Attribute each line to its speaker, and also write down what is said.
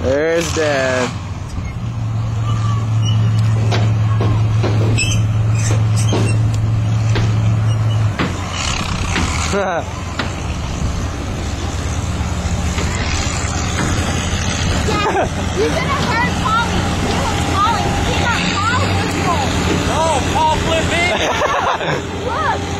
Speaker 1: There's Dad.
Speaker 2: You should have heard Polly. He was calling. He got Paul.
Speaker 3: No, Paul flipped me.
Speaker 2: Look.